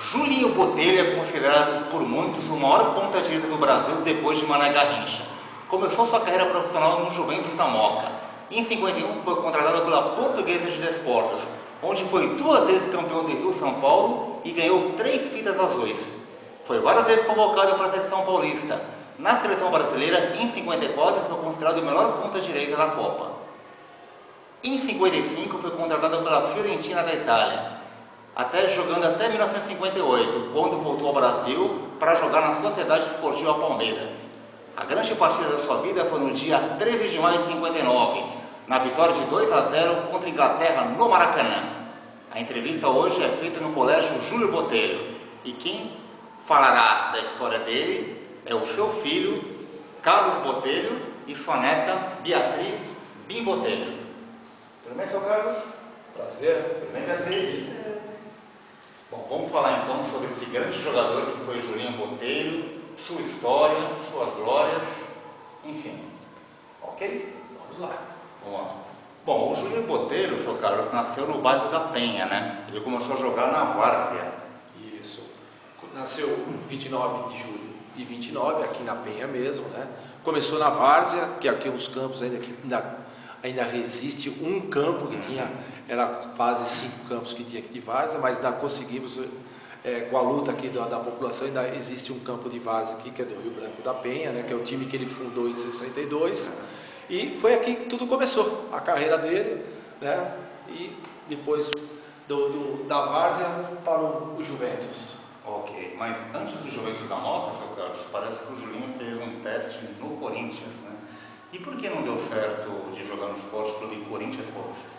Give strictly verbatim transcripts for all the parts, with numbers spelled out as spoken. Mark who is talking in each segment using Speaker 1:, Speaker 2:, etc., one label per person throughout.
Speaker 1: Julinho Botelho é considerado por muitos o maior ponta-direita do Brasil depois de Mané Garrincha. Começou sua carreira profissional no Juventus da Moca. Em cinquenta e um foi contratado pela Portuguesa de Desportos, onde foi duas vezes campeão do Rio-São Paulo e ganhou três fitas azuis. Foi várias vezes convocado para a seleção paulista. Na seleção brasileira, em cinquenta e quatro, foi considerado o melhor ponta-direita da Copa. Em cinquenta e cinco, foi contratado pela Fiorentina da Itália, até jogando até mil novecentos e cinquenta e oito, quando voltou ao Brasil para jogar na Sociedade Esportiva Palmeiras. A grande partida da sua vida foi no dia treze de maio de cinquenta e nove, na vitória de dois a zero contra a Inglaterra no Maracanã. A entrevista hoje é feita no Colégio Júlio Botelho, e quem falará da história dele é o seu filho, Carlos Botelho, e sua neta, Beatriz Bim Botelho. Tudo bem, seu Carlos?
Speaker 2: Prazer.
Speaker 1: Tudo bem, Beatriz? Bom, vamos falar então sobre esse grande jogador que foi Julinho Botelho, sua história, suas glórias, enfim. Ok?
Speaker 2: Vamos lá.
Speaker 1: Vamos lá. Bom, o Julinho Botelho, seu Carlos, nasceu no bairro da Penha, né? Ele começou a jogar na Várzea.
Speaker 2: Isso. Nasceu vinte e nove de julho de vinte e nove, aqui na Penha mesmo, né? Começou na Várzea, que aqui uns campos ainda que ainda, ainda resiste um campo que tinha, era quase cinco campos que tinha aqui de Várzea, mas ainda conseguimos, é, com a luta aqui da, da população, ainda existe um campo de Várzea aqui, que é do Rio Branco da Penha, né? Que é o time que ele fundou em sessenta e dois, e foi aqui que tudo começou, a carreira dele, né? E depois do, do, da Várzea para o, o Juventus.
Speaker 1: Ok, mas antes do Juventus da Moca, seu Carlos, parece que o Julinho fez um teste no Corinthians, né? E por que não deu certo de jogar no Esporte Clube Corinthians Paulista?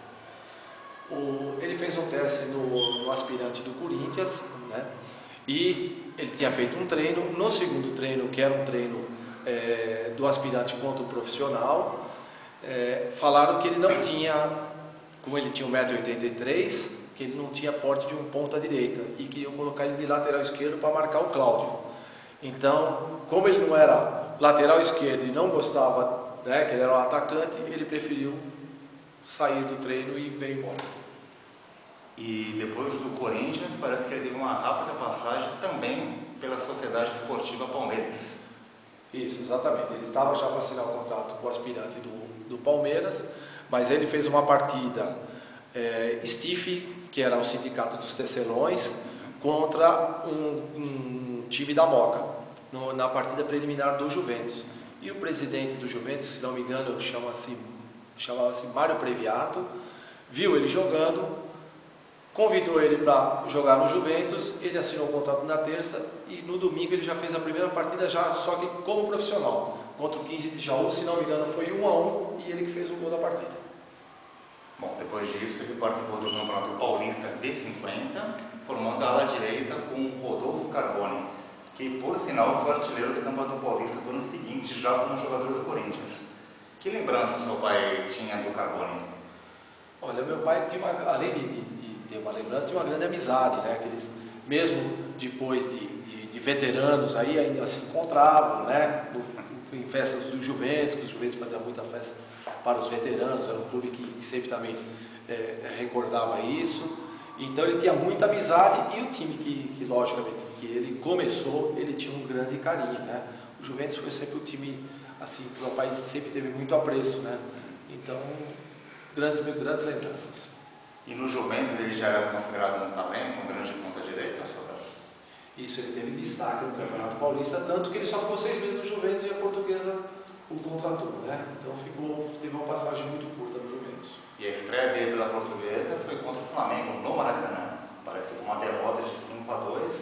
Speaker 2: O, ele fez um teste no, no aspirante do Corinthians, né? E ele tinha feito um treino. No segundo treino, que era um treino é, do aspirante contra o profissional, é, falaram que ele não tinha, como ele tinha um metro e oitenta e três, que ele não tinha porte de um ponta direita e queriam colocar ele de lateral esquerdo para marcar o Cláudio. Então, como ele não era lateral esquerdo e não gostava, né, que ele era um atacante, ele preferiu sair do treino e veio embora.
Speaker 1: E depois do Corinthians, parece que ele teve uma rápida passagem também pela Sociedade Esportiva Palmeiras.
Speaker 2: Isso, exatamente. Ele estava já para assinar o contrato com o aspirante do, do Palmeiras, mas ele fez uma partida é, stiff, que era o sindicato dos tecelões, contra um, um time da Moca, no, na partida preliminar do Juventus. E o presidente do Juventus, se não me engano, chama-se chamava-se Mário Previato, viu ele jogando, convidou ele para jogar no Juventus, ele assinou o contrato na terça e no domingo ele já fez a primeira partida, já só que como profissional, contra o quinze de Jaú, se não me engano foi um a um, e ele que fez o gol da partida.
Speaker 1: Bom, depois disso ele participou do Campeonato Paulista B cinquenta, formando a ala direita com o Rodolfo Carboni, que por sinal foi artilheiro do Campeonato Paulista do ano seguinte, já como jogador do Corinthians. Que lembrança seu pai tinha do Carboni?
Speaker 2: Olha, meu pai tinha uma, além de, de, de ter uma lembrança, tinha uma grande amizade, né? Que eles, mesmo depois de, de, de veteranos, aí ainda se encontravam, né? No, em festas do Juventus, que o Juventus fazia muita festa para os veteranos, era um clube que, que sempre também é, recordava isso. Então ele tinha muita amizade e o time que, que, logicamente, que ele começou, ele tinha um grande carinho, né? O Juventus foi sempre o time, assim, que o meu pai sempre teve muito apreço, né? Então, grandes, grandes lembranças.
Speaker 1: E no Juventus ele já era considerado um talento, um grande ponta-direita?
Speaker 2: Isso, ele teve destaque no Campeonato Paulista, tanto que ele só ficou seis meses no Juventus e a Portuguesa o contratou, né? Então ficou, teve uma passagem muito curta no Juventus.
Speaker 1: E a estreia dele pela Portuguesa foi contra o Flamengo, no Maracanã. Parece que foi uma derrota de cinco a dois,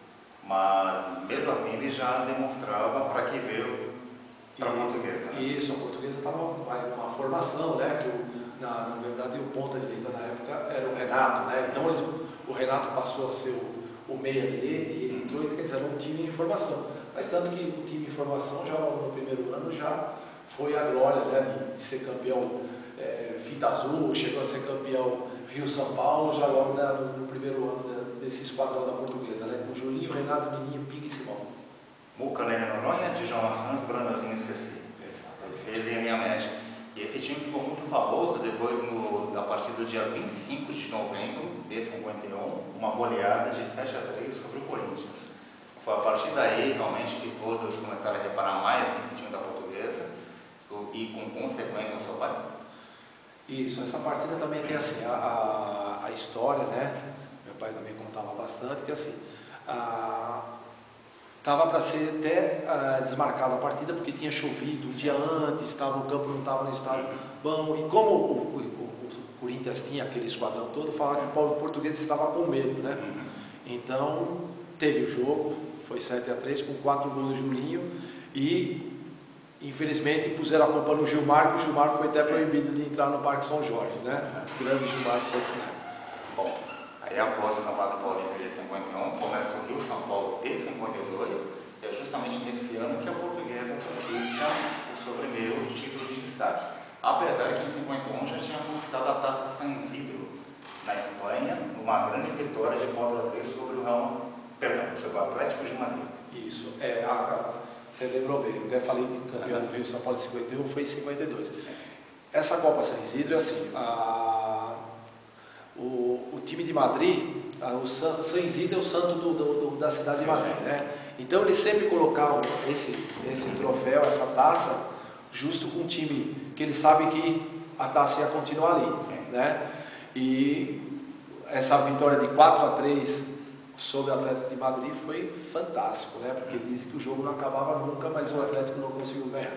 Speaker 1: mas mesmo assim ele já demonstrava para que veio para a Portuguesa. Né?
Speaker 2: Isso, a Portuguesa estava uma formação, né? Que o, na, na verdade o ponta-direita na época era o Renato, né? Então eles, o Renato passou a ser o o meia-direita e ele entrou, quer dizer, era um time em formação. Mas tanto que o time em formação, já no primeiro ano, já foi a glória, né, de, de ser campeão é, fita azul, chegou a ser campeão Rio-São Paulo, já logo na, no, no primeiro ano da, desse esquadrão da Portuguesa, né, com Julinho, Renato, Mininho, Pique e Simão.
Speaker 1: Muca, né, Noronha, Djalma Santos, Brandãozinho e Ceci. Fez a minha média. E esse time ficou muito famoso depois no, da partida do dia vinte e cinco de novembro de cinquenta e um, uma goleada de sete a três sobre o Corinthians. Foi a partir daí, realmente, que todos começaram a reparar mais nesse time da Portuguesa e, com consequência, no seu pai.
Speaker 2: Isso, essa partida também tem assim, a, a, a história, né? Meu pai também contava bastante, que assim, estava para ser até a, desmarcada a partida porque tinha chovido um dia antes, tava, o campo não estava no estado bom, e como o, o, o, o Corinthians tinha aquele esquadrão todo, falaram que o Português estava com medo, né? Então, teve o jogo, foi sete a três com quatro gols do Julinho e infelizmente puseram a culpa no Gilmar, que o Gilmar foi até proibido de entrar no Parque São Jorge, né? O grande Gilmar de Santos Neto.
Speaker 1: Bom, aí após o Campeonato Paulista de cinquenta e um, começa o Rio São Paulo de cinquenta e dois, e é justamente nesse ano que a Portuguesa conquista o seu primeiro título de destaque. Apesar que em cinquenta e um já tinha conquistado a Taça San Isidro, na Espanha, numa grande vitória de quatro a três sobre o Real, perdão, sobre o Atlético de Madrid.
Speaker 2: Isso, é, a, a, você lembrou bem, eu até falei de campeão do Rio São Paulo em cinquenta e um, foi em cinquenta e dois. Essa Copa San Isidro é assim, a, o, o time de Madrid, a, o San, San Isidro é o santo do, do, do, da cidade de Madrid, né? Então eles sempre colocavam esse, esse troféu, essa taça, justo com um time que eles sabem que a taça ia continuar ali, né? E essa vitória de quatro a três sobre o Atlético de Madrid foi fantástico, né? Porque dizem que o jogo não acabava nunca, mas o Atlético não conseguiu ganhar.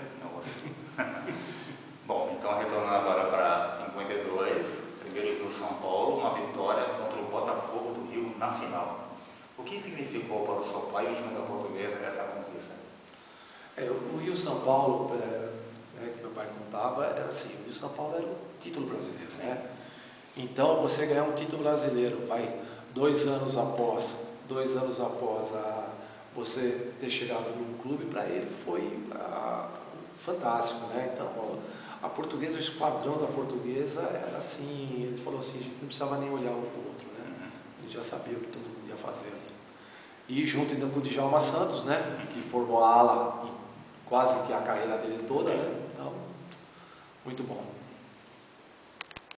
Speaker 1: Bom, então retornando agora para cinquenta e dois, primeiro Rio São Paulo, uma vitória contra o Botafogo do Rio na final. O que significou para o seu pai e o time da Portuguesa essa conquista?
Speaker 2: É, o Rio São Paulo, é, é, que meu pai contava, era assim, o Rio São Paulo era o título brasileiro, né? Então, você ganhar um título brasileiro, vai dois anos após, dois anos após a, você ter chegado num clube, para ele foi a, fantástico, né? Então, a Portuguesa, o esquadrão da Portuguesa era assim, ele falou assim, a gente não precisava nem olhar um para o outro, né? A gente já sabia o que todo mundo ia fazer ali. E junto ainda com o Djalma Santos, né? Que formou a ala, quase que a carreira dele toda, né? Então, muito bom.